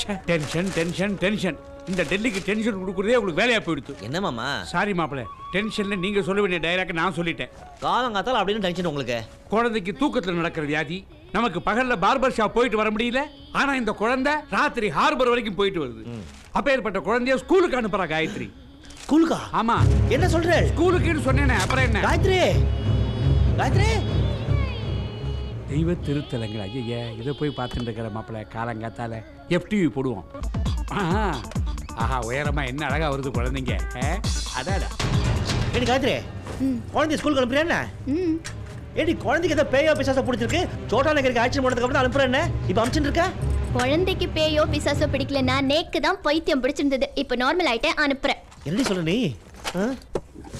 Tension tension tension. இந்த டெல்லிக்கு tension கொடுக்குறதே உங்களுக்கு வேலையா போயிடுது. என்ன மாமா? சாரி மாப்பிள்ள, டென்ஷன்ல நீங்க சொல்ல வேண்டிய டைலாக் நான் சொல்லிட்டேன். காலங்காத்தால அப்படின்னு டென்ஷன் உங்களுக்கு? குழந்தைக்கு தூக்கத்துல நடக்கிற வியாதி, நமக்கு பகல்ல பார்பர் ஷாப் போயிட்டு வர முடியல. ஆனா இந்த குழந்தை ராத்திரி ஹார்பர் வரைக்கும் போயிட்டு வருது. அப்பேற்பட்ட குழந்தைய ஸ்கூலுக்கு அனுப்புறா காயத்ரி. ஸ்கூலுக்கா? ஆமா. என்ன சொல்ற? ஸ்கூலுக்குன்னு சொன்னேனே, அப்புறம் என்ன? காயத்ரி காயத்ரி தெய்வ திருத்தலங்கள். ஐயா, இதை போய் பார்த்துட்டு இருக்கிற மாப்பிள்ள காலங்காத்தால FTV போடுவோம். ஆஹா, உயரமா என்ன அழகா வருது குழந்தைங்க. அடாடா. ஏடி காயத்ரி, குழந்தைய ஸ்கூலுக்கு அனுப்புறேன். ஏடி குழந்தைக்கு ஏதோ பேயோ பிசாசோ பிடிச்சிருக்கு, சோட்டா நகருக்கு ஆக்சிடென்ட் பண்ணதுக்கு அப்புறம் அனுப்புறேன். இப்போ அனுப்பிச்சுட்டு இருக்க? குழந்தைக்கு பேயோ பிசாசோ பிடிக்கலன்னா நேக்கு தான் பைத்தியம் பிடிச்சிருந்தது. இப்போ நார்மல் ஆயிட்டேன், அனுப்புறேன். என்ன சொல்ற நீ?